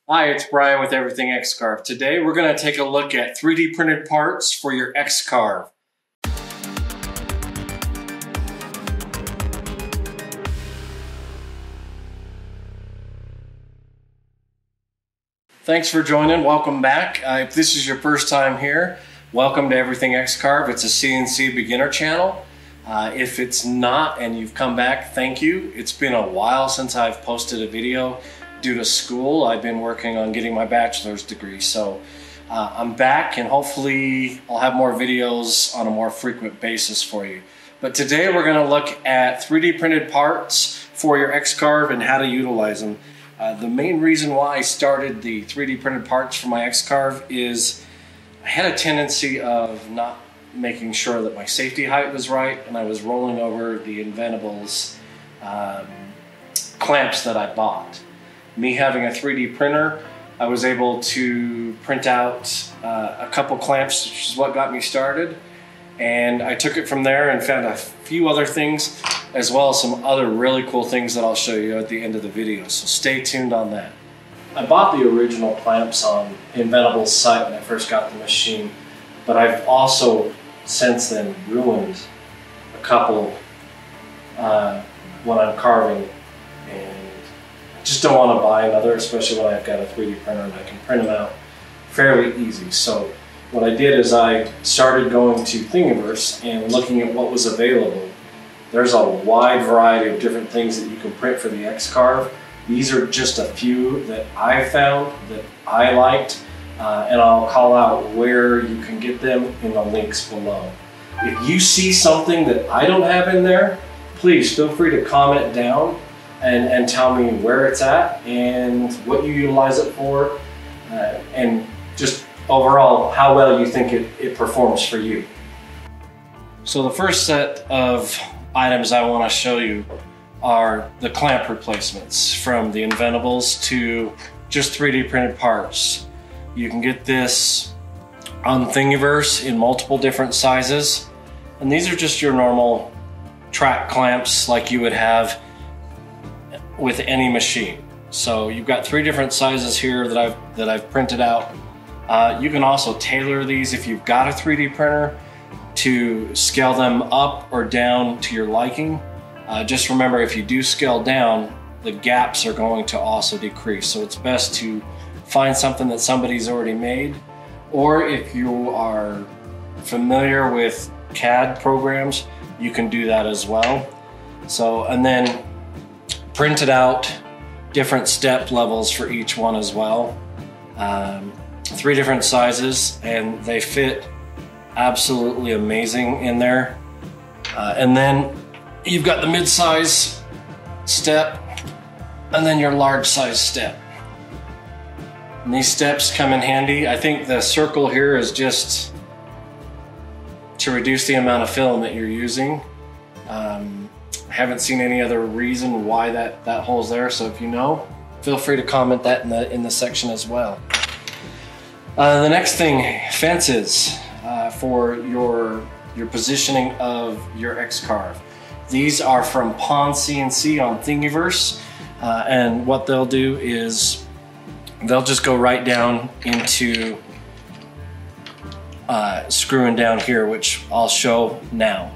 Hi, it's Brian with Everything X-Carve. Today we're going to take a look at 3D printed parts for your X-Carve. Thanks for joining. Welcome back. If this is your first time here, welcome to Everything X-Carve. It's a CNC beginner channel. If it's not and you've come back, thank you. It's been a while since I've posted a video. Due to school, I've been working on getting my bachelor's degree. So I'm back and hopefully I'll have more videos on a more frequent basis for you. But today we're going to look at 3D printed parts for your X-Carve and how to utilize them. The main reason why I started the 3D printed parts for my X-Carve is I had a tendency of not making sure that my safety height was right, and I was rolling over the Inventables clamps that I bought. Me having a 3D printer, I was able to print out a couple clamps, which is what got me started. And I took it from there and found a few other things, as well as some other really cool things that I'll show you at the end of the video. So stay tuned on that. I bought the original clamps on Inventables site when I first got the machine, but I've also since then ruined a couple when I'm carving, and just don't want to buy another, especially when I've got a 3D printer and I can print them out fairly easy. So what I did is I started going to Thingiverse and looking at what was available. There's a wide variety of different things that you can print for the X-Carve. These are just a few that I found that I liked, and I'll call out where you can get them in the links below. If you see something that I don't have in there, please feel free to comment down and tell me where it's at and what you utilize it for, and just overall how well you think it performs for you. So the first set of items I want to show you are the clamp replacements from the Inventables to just 3D printed parts. You can get this on Thingiverse in multiple different sizes, and these are just your normal track clamps like you would have with any machine. So you've got 3 different sizes here that I've printed out. You can also tailor these if you've got a 3D printer to scale them up or down to your liking. Just remember, if you do scale down, the gaps are going to also decrease. So it's best to find something that somebody's already made, or if you are familiar with CAD programs, you can do that as well. So, and then printed out different step levels for each one as well. 3 different sizes, and they fit absolutely amazing in there. And then you've got the mid-size step and then your large size step. And these steps come in handy. I think the circle here is just to reduce the amount of film that you're using. I haven't seen any other reason why that hole's there, so if you know, feel free to comment that in the section as well. The next thing, fences for your positioning of your X-Carve. These are from PWN CNC on Thingiverse, and what they'll do is they'll just go right down into screwing down here, which I'll show now.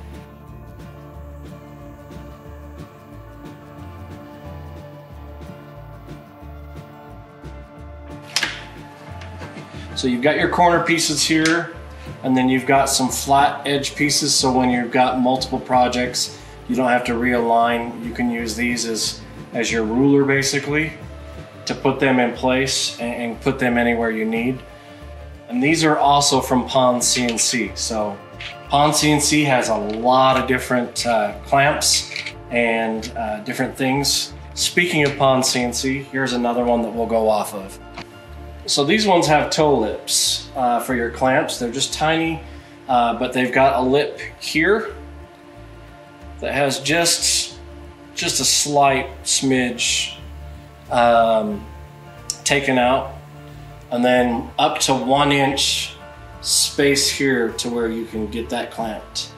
So you've got your corner pieces here, and then you've got some flat edge pieces, so when you've got multiple projects, you don't have to realign. You can use these as your ruler basically to put them in place and put them anywhere you need. And these are also from PWN CNC. So PWN CNC has a lot of different clamps and different things. Speaking of PWN CNC, here's another one that we'll go off of. So these ones have toe lips for your clamps. They're just tiny, but they've got a lip here that has just a slight smidge taken out, and then up to 1 inch space here to where you can get that clamped.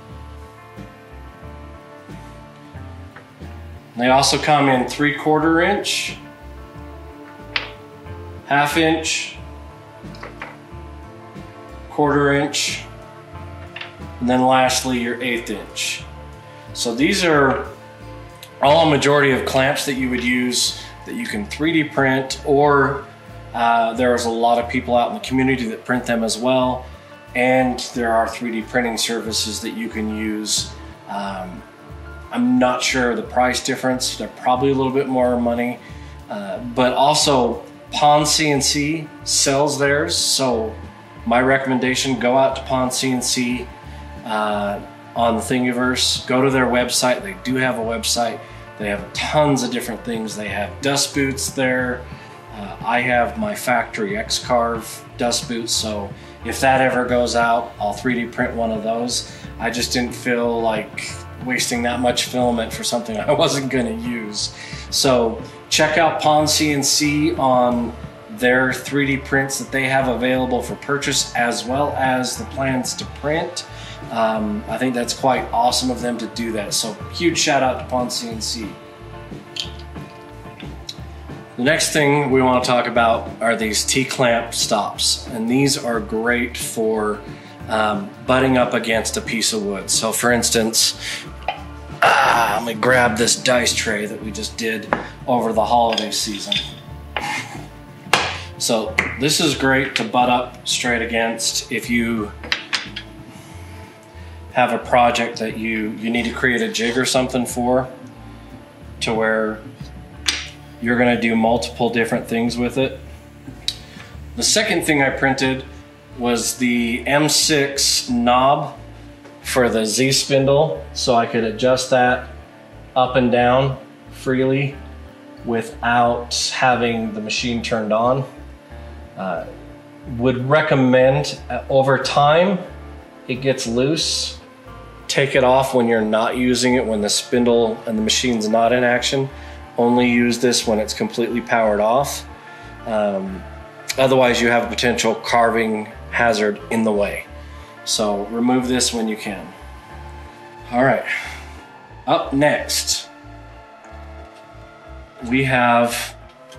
They also come in 3/4 inch, 1/2 inch, 1/4 inch, and then lastly your 1/8 inch. So these are all a majority of clamps that you would use that you can 3D print, or there's a lot of people out in the community that print them as well. And there are 3D printing services that you can use. I'm not sure the price difference. They're probably a little bit more money, but also Pond CNC sells theirs. So my recommendation, go out to Pond CNC on the Thingiverse, go to their website. They do have a website. They have tons of different things. They have dust boots there. I have my factory X-Carve dust boots, so if that ever goes out, I'll 3D print one of those. I just didn't feel like wasting that much filament for something I wasn't gonna use. So check out Pond CNC on their 3D prints that they have available for purchase, as well as the plans to print. I think that's quite awesome of them to do that. So huge shout out to Pond CNC. The next thing we want to talk about are these T-clamp stops, and these are great for butting up against a piece of wood. So for instance, let me grab this dice tray that we just did over the holiday season. So this is great to butt up straight against if you have a project that you need to create a jig or something for, to where you're gonna do multiple different things with it. The second thing I printed was the M6 knob for the Z spindle, so I could adjust that up and down freely without having the machine turned on. Would recommend, over time it gets loose, take it off when you're not using it, when the spindle and the machine's not in action. Only use this when it's completely powered off. Otherwise you have a potential carving hazard in the way. So remove this when you can. All right, up next, we have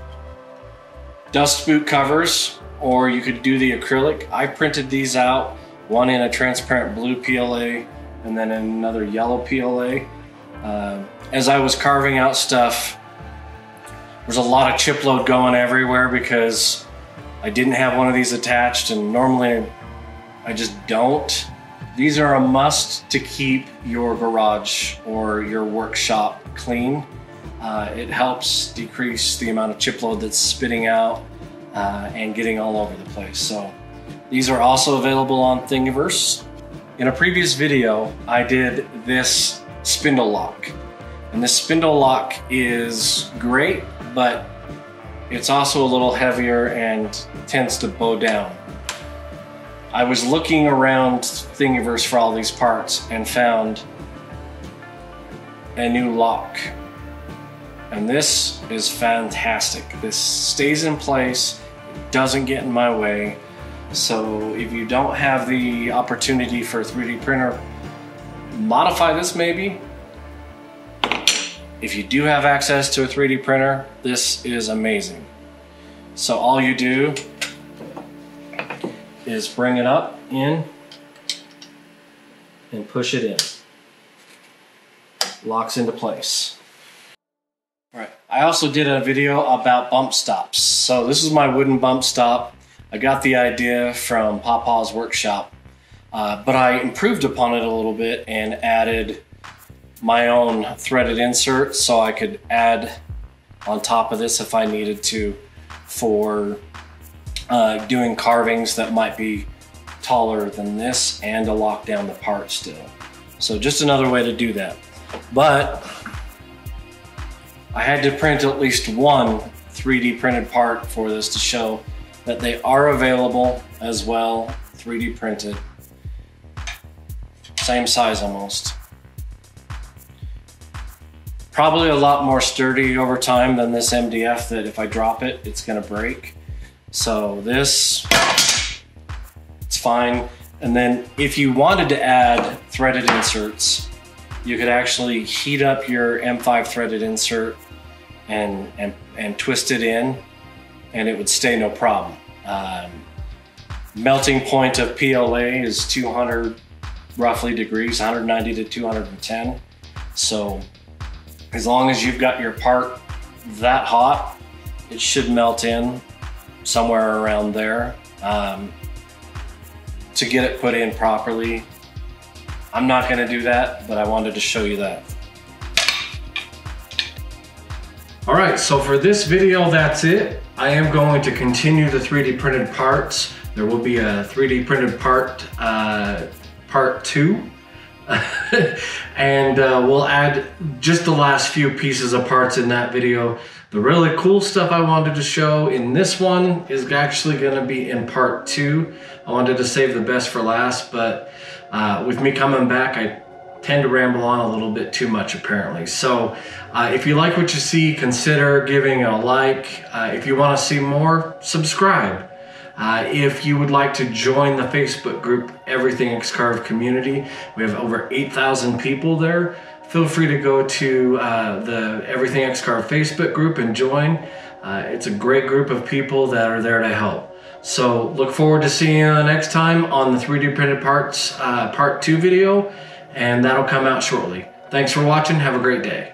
dust boot covers, or you could do the acrylic. I printed these out, one in a transparent blue PLA and then another yellow PLA. As I was carving out stuff, there's a lot of chip load going everywhere because I didn't have one of these attached, and normally I just don't. These are a must to keep your garage or your workshop clean. It helps decrease the amount of chip load that's spitting out and getting all over the place. So these are also available on Thingiverse. In a previous video, I did this spindle lock. And this spindle lock is great, but it's also a little heavier and tends to bow down. I was looking around Thingiverse for all these parts and found a new lock. And this is fantastic. This stays in place, it doesn't get in my way. So if you don't have the opportunity for a 3D printer, modify this maybe. If you do have access to a 3D printer, this is amazing. So all you do is bring it up in and push it in. Locks into place. All right. I also did a video about bump stops. So this is my wooden bump stop. I got the idea from Papa's workshop, but I improved upon it a little bit and added my own threaded insert, so I could add on top of this if I needed to for doing carvings that might be taller than this, and to lock down the part still. So just another way to do that. But I had to print at least one 3D printed part for this to show that they are available as well, 3D printed. Same size almost. Probably a lot more sturdy over time than this MDF that if I drop it, it's gonna break. So this, it's fine. And then if you wanted to add threaded inserts, you could actually heat up your M5 threaded insert and twist it in and it would stay no problem. Melting point of PLA is 200 roughly degrees, 190 to 210. So as long as you've got your part that hot, it should melt in somewhere around there. To get it put in properly, I'm not gonna do that, but I wanted to show you that. All right, so for this video, that's it. I am going to continue the 3D printed parts. There will be a 3D printed part 2. And we'll add just the last few pieces of parts in that video. The really cool stuff I wanted to show in this one is actually going to be in part 2. I wanted to save the best for last, but with me coming back, I tend to ramble on a little bit too much apparently. So if you like what you see, consider giving it a like. If you want to see more, subscribe. If you would like to join the Facebook group, Everything X-Carve Community, we have over 8,000 people there. Feel free to go to the Everything X-Carve Facebook group and join. It's a great group of people that are there to help. So look forward to seeing you next time on the 3D printed parts part 2 video, and that'll come out shortly. Thanks for watching. Have a great day.